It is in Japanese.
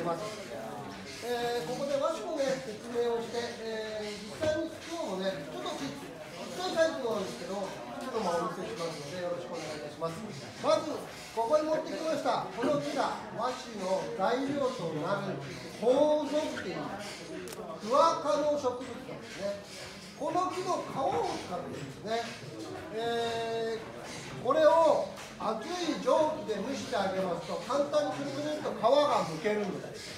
ります。ここで和紙のね、説明をして、実際に今日もね、ちょっとちっちゃいサイズなんですけど、ちょっとお見せしますので、よろしくお願いいたします。まず、ここに持ってきました、この木が和紙の材料となる楮っていう、クワ科の植物なんですね。この木の皮を使ってですね、これを熱い蒸気で蒸してあげますと、簡単にくるくるっと皮がむけるんです。